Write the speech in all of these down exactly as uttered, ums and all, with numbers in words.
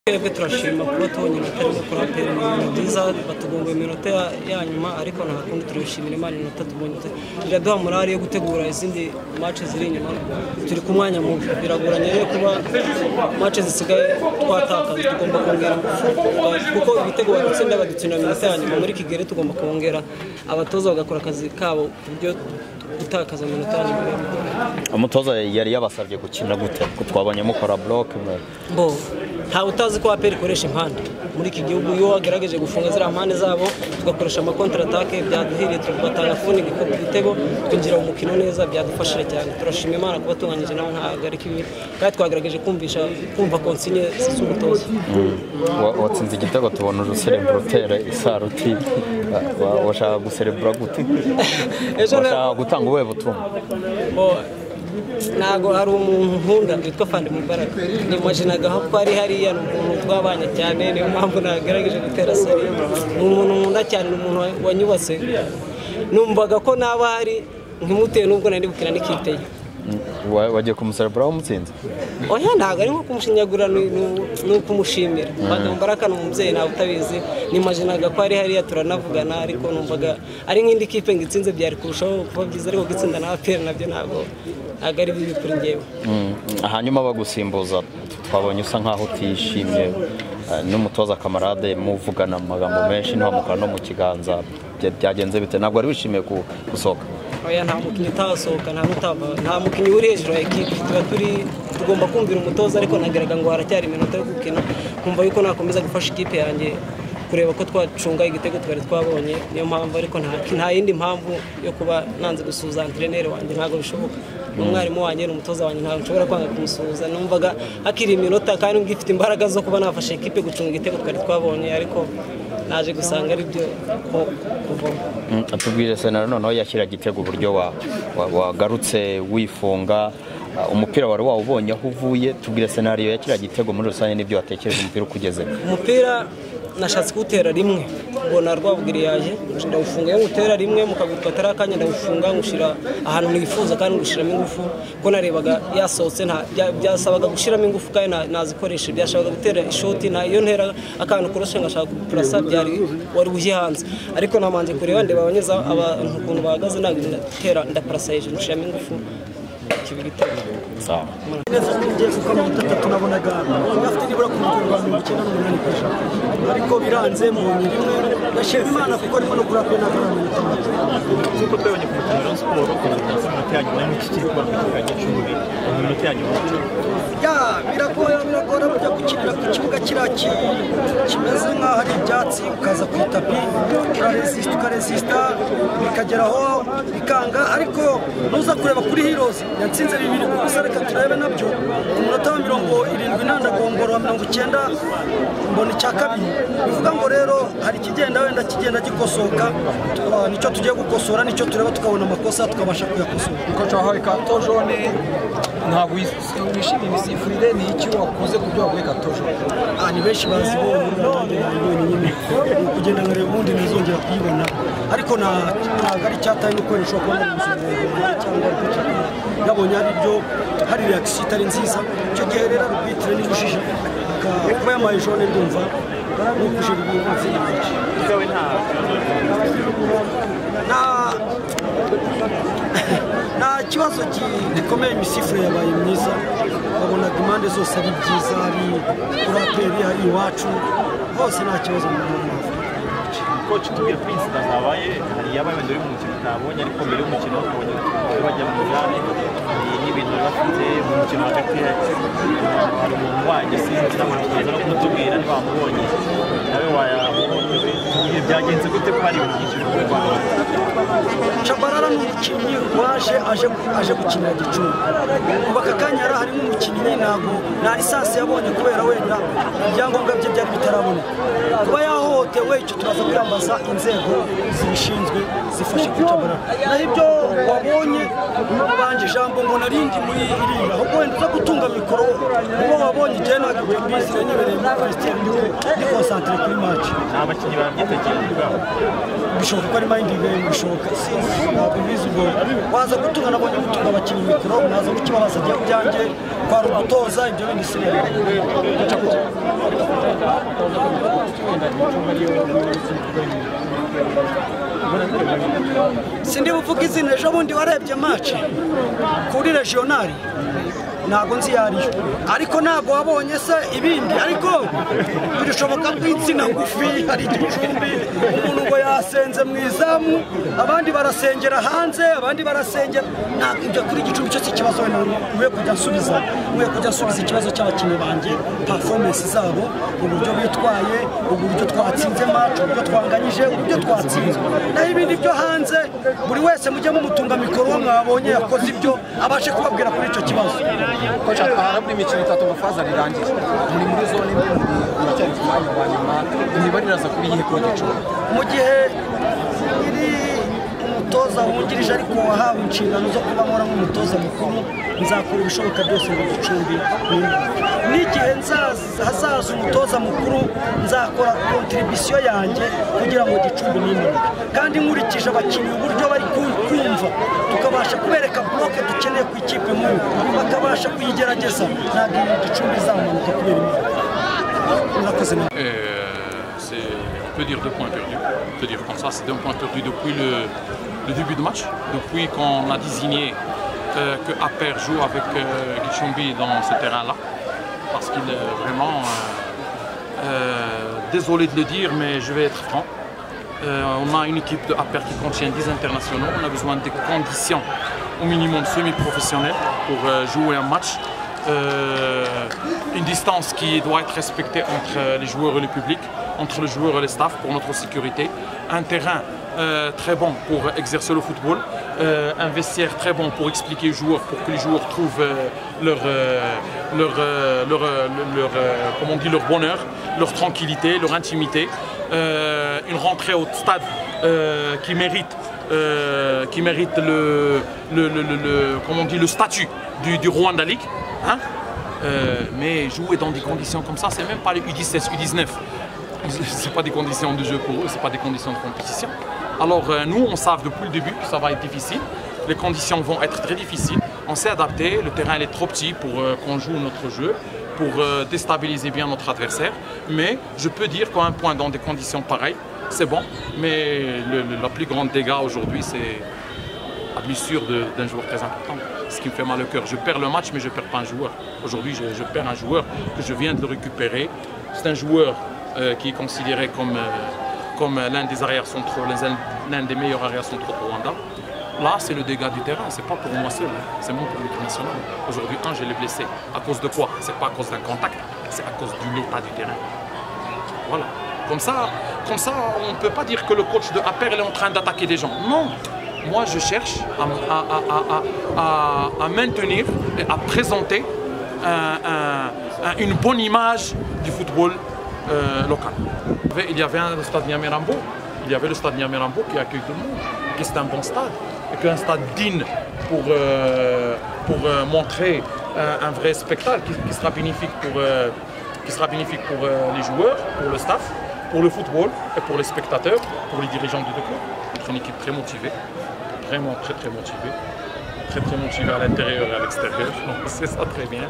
Twebwe turashima kuba tubonye amatara yo kurapera ibintu byiza batugomba iminota ya nyuma ariko nta kundi turishimira Imana inota tubonye iraduha morale yo gutegura izindi match ziri inyuma turi ku mwanya mubi biragoranye rero kuba match zisigaye twatakaza tugomba kongera kuko ibitego badutsinda badutsinda iminota ya nyuma muri Kigere tugomba kongera abatoza bagakora akazi kabo kubyo gutakaza iminota ya nyuma. Umutoza yari yabasabye gukina gute ko twabonye mukora block bo nta utazi ko aperi ikoresha impande muri iki gihugu iyo wagerageje gufunga zira mpande zabo tugakoresha ama counter attack byaduhiriye tugatanga funi igitego twinjira mu mukino neza byadufashije cyane turashima Imana kuba tunganyije naho nkagarika ibi kandi twagerageje kumvisha kumva konsigne z'umutoza. Watsinze igitego tubona uruserebrotere isaruti washaka guserebra gute washaka gutanga ubuhe butumwa nago hari umuntu nkunda witwa Fandi Mubaraka nimaginaga ko ari hariya n'umuntu twabanye cyane niyo mpamvu nagerageje gutera sari umuntu nkunda cyane n'umuntu wanyubatse numvaga ko naba hari nkimuteye nubwo nari bukina n'ikiteye wagiye kumuserebra umutsinze oya ntago ari nko kumushinyagura no kumushimira Fandi Mubaraka n'umubyeyi nawe utabizi nimaginaga ko ari hariya turanavugana ariko numvaga ari nk'indi kipe ngitsinze byari kurushaho kuba byiza ariko gitsinda na aperi nabyo ntago agari bibi kuri ngewe. Hanyuma bagusimbuza twabonye usa nkaho utishimye n'umutoza kamarade muvugana amagambo menshi nta mukara no mu kiganza byagenze bite ntabwo ari wishimiye gusohoka? Oya nta mukinyi utasohoka nta mutava nta mukinyi uri hejuru ya equipe tuba turi tugomba kumvira umutoza ariko nageraga ngo haracyari iminota yo gukina kumva yuko nakomeza gufasha ikipe yanjye kureba ko twacunga igitego twari twabonye niyo mpamvu ariko nta yindi mpamvu yo kuba nanze gusuza entraîneur wanjye ntago bishoboka umwarimu wanjye n'umutoza wanjye ntago nshobora kwanga kumusuza numvaga akiri iminota kandi ngifite imbaraga zo kuba nafasha ikipe gucunga igitego twari twabonye ariko naje gusanga ari byo kuvoma. Atubwire Senaro noneho yashyira igitego uburyo wagarutse wifunga umupira wari wawubonye aho uvuye tubwire Senario yakira igitego muri rusange n'ibyo watekereje umupira ukugeze umupira nashatse gutera rimwe mbona rwabugiri yaje ndawufunga yo gutera rimwe mukaguruka atarakanya ndawufunga ngushira ahantu nifuza kandi ngushiramo ingufu ko narebaga yasohotse nta byasabaga gushiramo ingufu kandi nazikoresha byashabaga gutera ishoti na iyo ntera akantu kuroshe ngashaka kurasa byari wari uje hanze ariko namanje kureba ndeba abanyeza abantu kuntu bahagaze nagatera ndaparasa hejuru ngushiramo ingufu kibigitego sawa neza ngiye kuko mutatu nabonaga afite nibura ku mirongo icyenda n'umunani ariko biranze mu rimwe ndashima Imana kuko arimo no kurapera na karame n'itandatu kuko twabonye ku Rayon Sport ko iminota ya nyuma y'iki kipe bakaganya cumi iminota ya nyuma ya biragoye biragora byo gukinira ku kibuga kiraki kimeze nkaho ari ibyatsi ukaza ku itapi uraresista ukaresista bikageraho bikanga ariko nuza kureba kuri Heroes yatsinze bibiri ku busa reka turebe nabyo ku munota wa mirongo irindwi n'andagongoro wa mirongo icyenda mbona icya kabiri bivuga ngo rero hari ikigenda wenda kigenda gikosoka nicyo tugiye gukosora nicyo tureba tukabona amakosa tukabasha kuyakosora. Kocha wahawe kato jaune ntabwo wishimiye imisifurire ni iki wakoze ku byo waguye kato jaune? Ah ni benshi bazi bo n'abandi banyoni nyine kugenda ngareba ubundi nizongera kuyibona ariko na ntabwo ari cyataye no koresha ko cyangwa yabonye ari byo hari reaction itari nziza cyo gihe rero arbitre n'ibujije kuba yamaye jaune ndumva no kushira ibintu byinshi byawe nta na na kibazo gikomeye imisifure yabaye myiza babona demande zose ari byiza ari kuraperi ari iwacu hose nta kibazo mu Rwanda. Coach tubwire Prince ndazabaye hari yabaye ndori mu mukino ntabonye ariko mbere y'umukino twabonye bajya mu byane n'ibintu bafite mu mukino hagati hari umuntu waje sinzi n'amakuru no kutubwira niba bamubonye nawe wayabonye byagenze gute ko hari ibintu byinshi mu Rwanda. Shabarara n'umukinnyi waje aje aje gukinira Gicumbi kuba kakanya ara hari n'umukinnyi ntabwo na lisansi yabonye kubera wenda ibyangombwa bye byari bitarabona kuba yahohotewe icyo turaza kwambaza inzego zibishinzwe zifashe kutabara naho ibyo wabonye banje jambo ngo narindi muri iriya ahubwo wenda uza gutunga mikoro uwo wabonye je ntabwo mbizi nyebereye muri Christian ni concentré kuri match abakinnyi babyitegeye ubwabo bishoboka ko ari mind game bishoboka ntabwo mbizi ubwo waza gutunga nabonye gutunga abakinnyi mikoro naza kukibabaza byanjye kwa rugutoza ibyo bindi sinari sindi buvuga izina ejo bundi warebye match kuri regionali ntabwo nzi yariyo ariko ntabwo wabonye se ibindi ariko birashoboka ko insina ngufi hari igicumbi umuntu ngo yasenze mu izamu abandi barasengera hanze abandi barasengera ntabwo ibyo kuri igicumbi cyose ikibazo nkwiye kujya nsubiza nkwiye kujya nsubiza ikibazo cy'abakinnyi banjye performance zabo uburyo bitwaye uburyo twatsinze match uburyo twanganyije uburyo twatsinze naho ibindi byo hanze buri wese mujye mumutunga mikoro uwo mwabonye yakoze ibyo abashe kubabwira kuri icyo kibazo. Kocha harabura imikino itatu ngo faza rirangiye muri muri zone imwe muracyari ku mwanya wa nyuma imibare iraza kuri iyihe kuri Gicumbi mu gihe iri umutoza wungirije ariko wahawe inshingano zo kuba nkora nk'umutoza mukuru nzakora ibishoboka byose ngo Gicumbi n'igihe hazaza umutoza mukuru nzakora kontribisiyo yanjye kugira ngo Gicumbi nimuke kandi nkurikije abakinnyi uburyo bari kumva tukabasha kubereka bloke dukeneye ku ikipe nkuru bakabasha kuyigerageza ntabwo iyi Gicumbi izamanuka kubera imyaka murakoze. On peut dire deux points perdus. On peut dire comme ça, c'est deux points perdus depuis le, le début du match, depuis qu'on a désigné euh, que Aper joue avec euh, Gicumbi dans ce terrain-là, parce qu'il est vraiment euh, euh, désolé de le dire, mais je vais être franc. Euh, on a une équipe de Aper qui contient dix internationaux. On a besoin de conditions au minimum semi-professionnelles pour euh, jouer un match. Euh, une distance qui doit être respectée entre les joueurs et le public, entre le joueur et le staff pour notre sécurité, un terrain euh, très bon pour exercer le football, euh, un vestiaire très bon pour expliquer aux joueurs, pour que les joueurs trouvent euh, leur, euh, leur, euh, leur, euh, leur, euh, comment on dit, leur bonheur, leur tranquillité, leur intimité, euh, une rentrée au stade euh, qui mérite, euh, qui mérite le, le, le, le, le, comment on dit, le statut du, du Rwanda League. Hein? Euh, mais jouer dans des conditions comme ça, c'est même pas les U dix-sept, U dix-neuf. C'est pas des conditions de jeu pour eux, c'est pas des conditions de compétition. Alors euh, nous, on savait depuis le début que ça va être difficile. Les conditions vont être très difficiles. On s'est adapté, le terrain il est trop petit pour euh, qu'on joue notre jeu, pour euh, déstabiliser bien notre adversaire. Mais je peux dire qu'à un point dans des conditions pareilles, c'est bon. Mais le, le, la plus grande dégât aujourd'hui, c'est la blessure d'un joueur très important. Ce qui me fait mal au cœur. Je perds le match, mais je ne perds pas un joueur. Aujourd'hui, je, je perds un joueur que je viens de le récupérer. C'est un joueur euh, qui est considéré comme, euh, comme l'un des arrières centraux, l'un des meilleurs arrières centraux de Rwanda. Là, c'est le dégât du terrain. C'est pas pour moi seul, c'est mon public national. Aujourd'hui, un, je l'ai blessé. À cause de quoi? C'est pas à cause d'un contact, c'est à cause de l'état du terrain. Voilà. Comme ça, comme ça, on ne peut pas dire que le coach de Aper est en train d'attaquer des gens. Non. Moi, je cherche à, à, à, à, à maintenir et à présenter un, un, une bonne image du football euh, local. Il y avait un stade Nyamirambo, il y avait le stade Nyamirambo qui accueille tout le monde, qui c'est un bon stade, et qu'un stade digne pour, euh, pour euh, montrer un, un vrai spectacle qui, qui sera bénéfique pour, euh, qui sera bénéfique pour euh, les joueurs, pour le staff, pour le football et pour les spectateurs, pour les dirigeants du club. C'est une équipe très motivée. Vraiment très très motivé, très très motivé à l'intérieur et à l'extérieur, c'est ça très bien.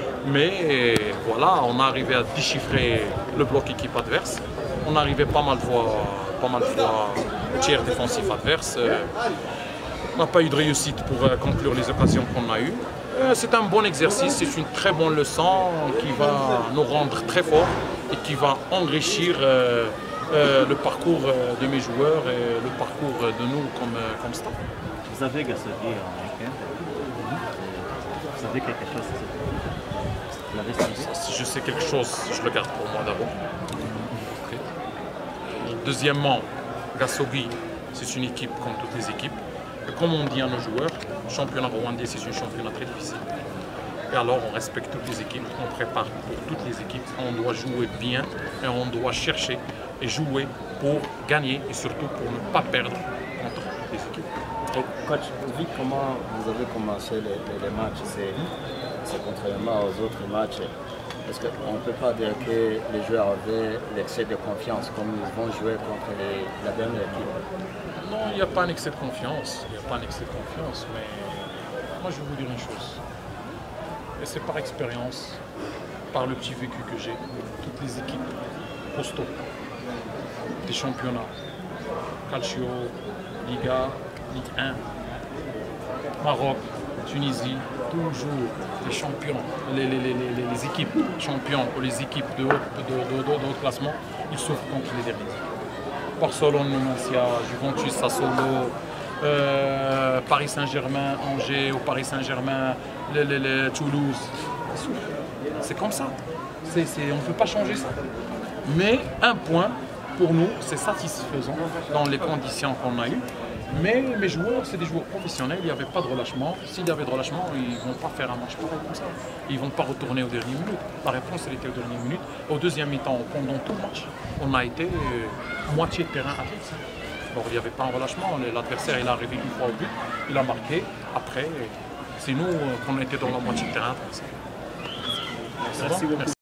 Mais voilà, on a arrivé à déchiffrer le bloc équipe adverse. On arrivait pas mal de fois, pas mal de fois au tiers défensif adverse. On n'a pas eu de réussite pour conclure les occasions qu'on a eues. C'est un bon exercice, c'est une très bonne leçon qui va nous rendre très forts et qui va enrichir euh, Euh, le parcours euh, de mes joueurs et le parcours de nous comme, euh, comme staff. Vous avez Gasogui en week-end. Vous savez quelque chose de la restriction? Si je sais quelque chose, je le garde pour moi d'abord. Okay. Deuxièmement, Gasogui, c'est une équipe comme toutes les équipes. Et comme on dit à nos joueurs, le championnat rwandais, c'est un championnat très difficile. Et alors on respecte toutes les équipes, on prépare pour toutes les équipes, on doit jouer bien et on doit chercher et jouer pour gagner et surtout pour ne pas perdre contre les équipes. Et coach, vu comment vous avez commencé les, les, les matchs, c'est contrairement aux autres matchs, est-ce qu'on ne peut pas dire que les joueurs avaient l'excès de confiance comme ils vont jouer contre les, la dernière équipe? Non, il n'y a pas un excès de confiance, il n'y a pas un excès de confiance, mais moi je vais vous dire une chose. Et c'est par expérience par le petit vécu que j'ai, toutes les équipes costauds des championnats, Calcio, Liga, Ligue un, Maroc, Tunisie, toujours les champions, les, les, les, les, les équipes champions ou les équipes de haut, de, de, de, de haut classement, ils souffrent contre les derniers. Barcelone, Numancia, Juventus, Sassuolo, euh, Paris Saint-Germain, Angers ou Paris Saint-Germain, les, les, les, Toulouse. C'est comme ça. C'est, c'est, on ne peut pas changer ça. Mais un point, pour nous, c'est satisfaisant dans les conditions qu'on a eues. Mais mes joueurs, c'est des joueurs professionnels, il n'y avait pas de relâchement. S'il y avait de relâchement, ils ne vont pas faire un match pareil comme ça. Ils ne vont pas retourner aux dernières minutes. La réponse, elle était aux dernières minutes. Au deuxième mi-temps, pendant tout le match, on a été euh, moitié de terrain à fixe. Bon, il n'y avait pas un relâchement. L'adversaire, il est arrivé une fois au but, il a marqué. Après, c'est nous euh, qu'on était dans la moitié de terrain. Merci beaucoup. Merci.